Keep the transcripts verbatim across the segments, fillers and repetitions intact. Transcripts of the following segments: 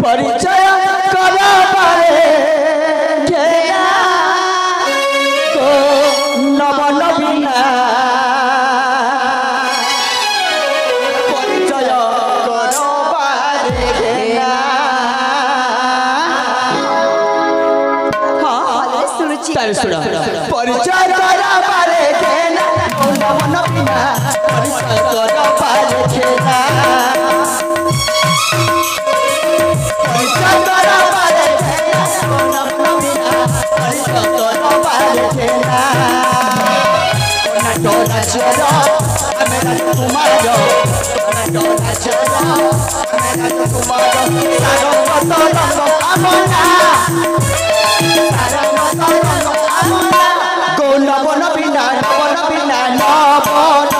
परिचय करा पारे घेरा को नमन बिना परिचय करा पारे घेरा हाँ सुरुचि तारे सुना परिचय करा पारे घेरा को नमन बिना परिचय करा पारे घेरा परिचय करा पारे घेरा को नमन बिना परिचय करा पारे घेरा डोला चलो मेरा तुम्हारा डोला चलो मेरा तुम्हारा सारो पतला आमना सारो पतला आमना को नबन बिना नबन बिना नबन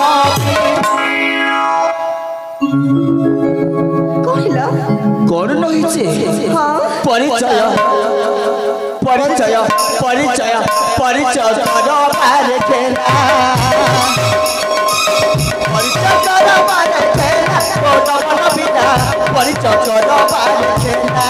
कहिला कोन नहिছে हाँ परिचय परिचय परिचय परिचय करा पारे घेरा परिचय करा पारे घेरा को नबन बिना परिचय करा पारे घेरा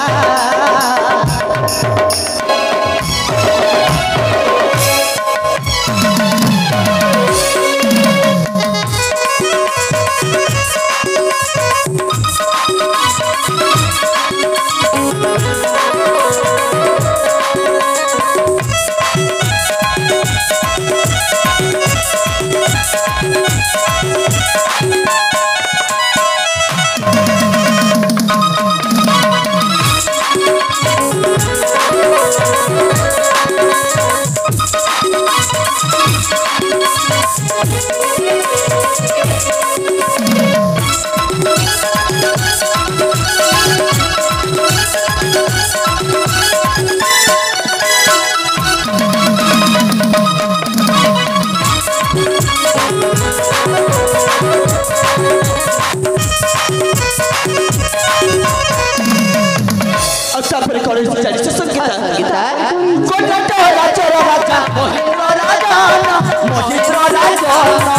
सफर करे चली संगीता संगीता कोटा टोरा चोरा राजा मोहित राजा मोहित राजा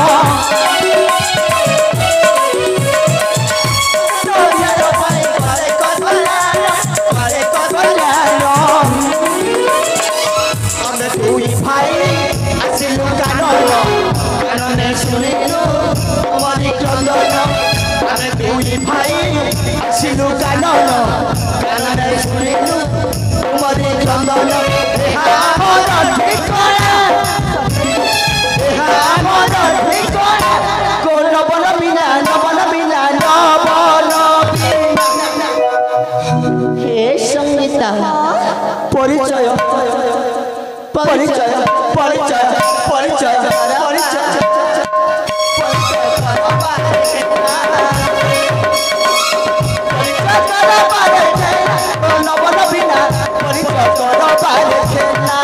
तोरिया रो पाए पाए कोला पाए कोला हमने दुई भाई आसिलु कानो कानो ने सुनिलो मोरी चंदन हमने दुई भाई आसिलु कानो कानने सुनिलु मोरे चंदन एहा मोर ठिकाना एहा मोर ठिकाना को नबन बिना नबन बिना नबन हे संगीता परिचय परिचय परिचय परिचय परिचय नबन बिना परिचय करा पारे घेरा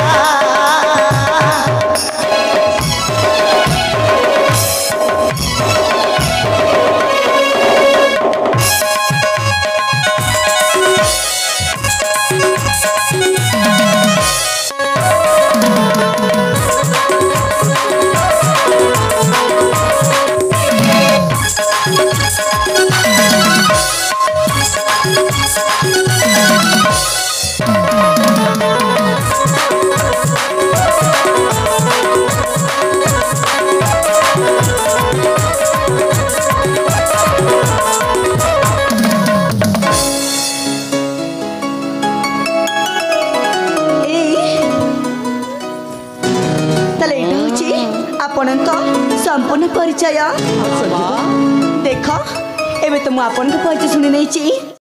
संपूर्ण परिचय देख एबे तो मु आपन को परिचय सुनी नहीं छी।